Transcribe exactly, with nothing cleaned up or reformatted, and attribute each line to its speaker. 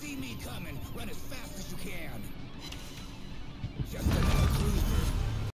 Speaker 1: see me coming, run as fast as you can.